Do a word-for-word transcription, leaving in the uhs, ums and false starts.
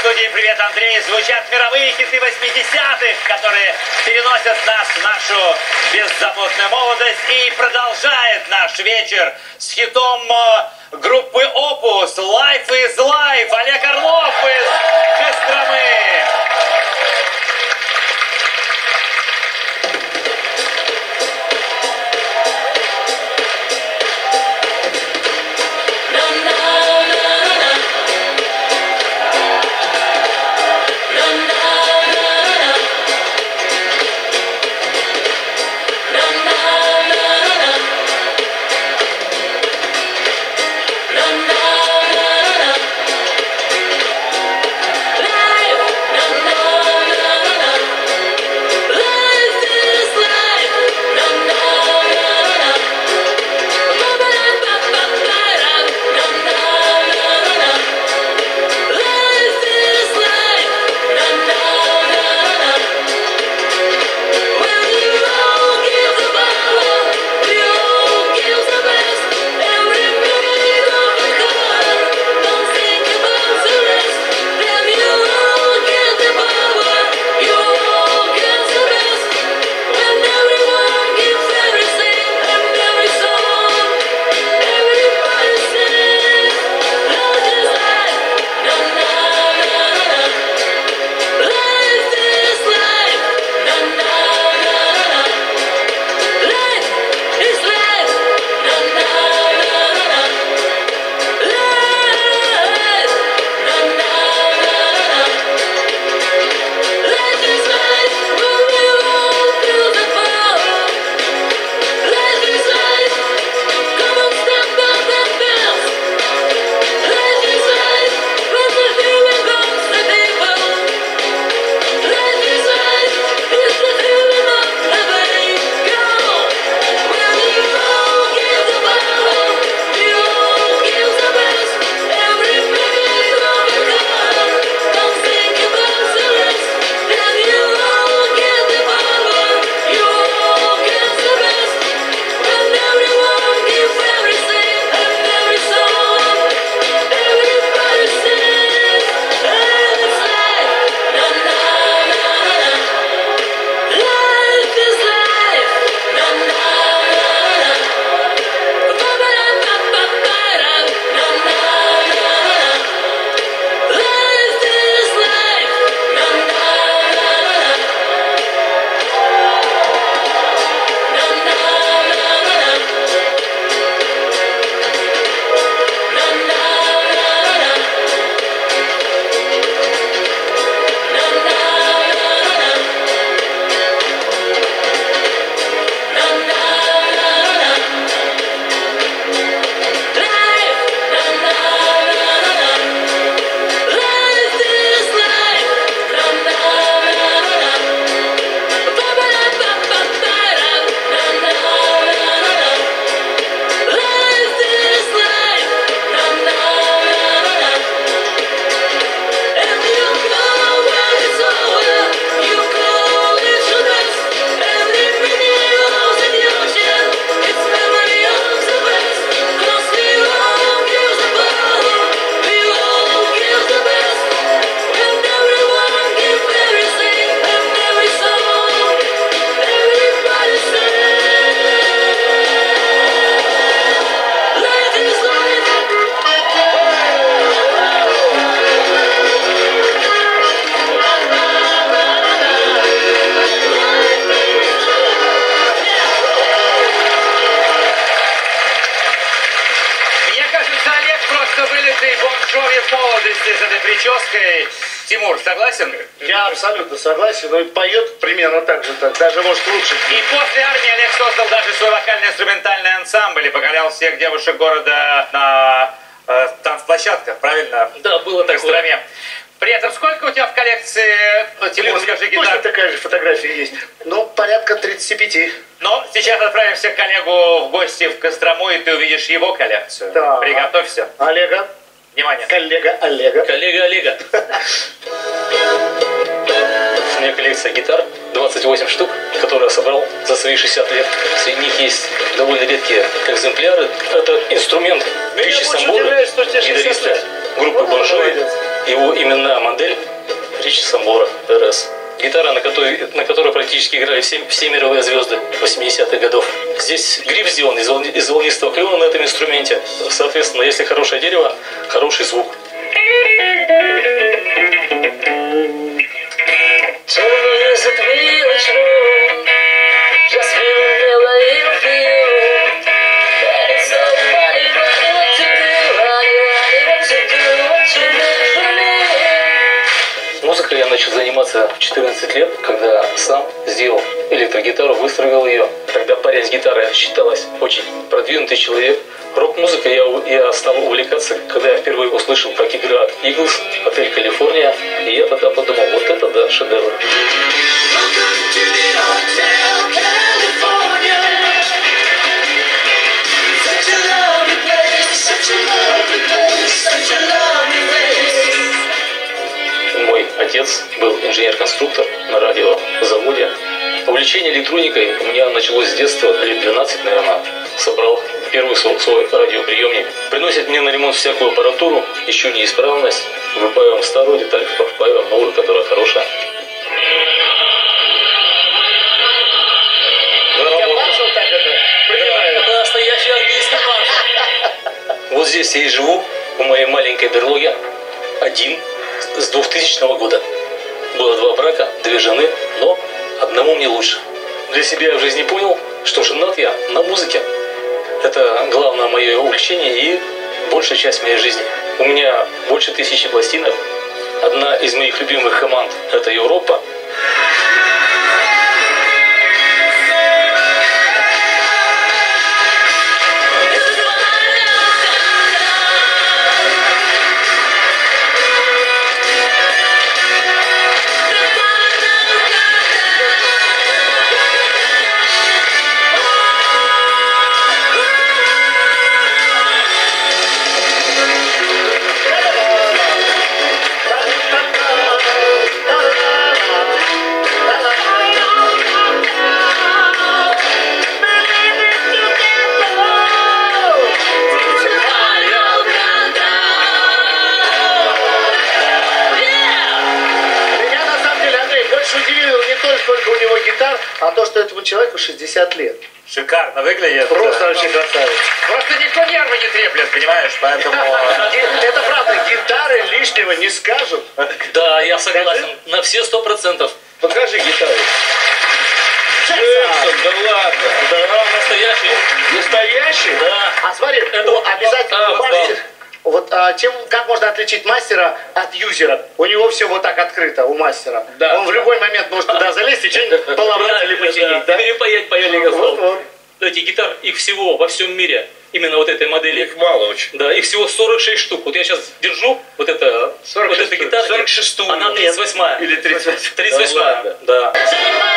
студии «Привет, Андрей» звучат мировые хиты восьмидесятых, которые переносят нас в нашу беззаботную молодость. И продолжает наш вечер с хитом группы Opus «Life is Life». Олег Орлов из Костромы. С этой прической. Тимур, согласен? Я абсолютно согласен, но и поет примерно так же, так, даже может лучше. И после армии Олег создал даже свой вокально-инструментальный ансамбль и покорял всех девушек города на э, танцплощадках, правильно? Да, было такое. В Костроме. При этом сколько у тебя в коллекции, Тимур, скажи, гитар? Точно такая же фотография есть. Ну, порядка тридцати пяти. Но сейчас отправимся к коллегу в гости в Кострому, и ты увидишь его коллекцию. Да. Приготовься. Олега. Внимание. Коллега Олега. Коллега Олега. У меня коллекция гитар, двадцать восемь штук, которые я собрал за свои шестьдесят лет. Среди них есть довольно редкие экземпляры. Это инструмент пищи самбора, гитариста группы Вот Bon Jovi. молодец. Его именная модель Ричи Самбора эр эс. Гитара, на которой, на которой практически играли все, все мировые звезды восьмидесятых годов. Здесь гриф сделан из, волни, из волнистого клена на этом инструменте. Соответственно, если хорошее дерево, хороший звук. Музыкой я начал заниматься в четырнадцать лет, когда сам сделал электрогитару, выстроил ее. Тогда парень с гитарой считалось очень продвинутый человек. Рок-музыкой я, я стал увлекаться, когда я впервые услышал, как играют Иглс, Отель Калифорния. И я тогда подумал, вот это да, шедевр. Мой отец был инженер-конструктор на радиозаводе. Увлечение электроникой у меня началось с детства, лет двенадцать, наверное. Собрал первый свой, свой радиоприемник. Приносят мне на ремонт всякую аппаратуру, еще неисправность. Выпаиваем старую деталь, впаиваем новую, которая хорошая. Это настоящий английский маршал. Вот здесь я и живу, в моей маленькой берлоге, один. С двухтысячного года. Было два брака, две жены, но одному мне лучше. Для себя я в жизни понял, что женат я на музыке. Это главное мое увлечение и большая часть моей жизни. У меня больше тысячи пластинок. Одна из моих любимых команд – это Европа. Сколько у него гитар, а то, что этому человеку шестьдесят лет. Шикарно выглядит. Просто да. вообще красавец. Просто никто нервы не треплет, понимаешь, поэтому... Это правда, гитары лишнего не скажут. Да, я согласен. На все сто процентов. Покажи гитару. Джексон, да ладно. Да, настоящий. Настоящий? Да. А смотри, Это ну, вот обязательно вот, мастер. Вот а, тем, как можно отличить мастера от юзера? У него все вот так открыто, у мастера. Да. Он в любой момент может туда залезть и что-нибудь поломать или починить, да? Перепаять, паяльник Вот, вот. Эти гитар, их всего во всем мире, именно вот этой модели. Их мало очень. Да, их всего сорок шесть штук. Вот я сейчас держу вот это, вот эта гитара. сорок шесть. Она тридцать восьмая. Или тридцать восьмая. тридцать восьмая, да.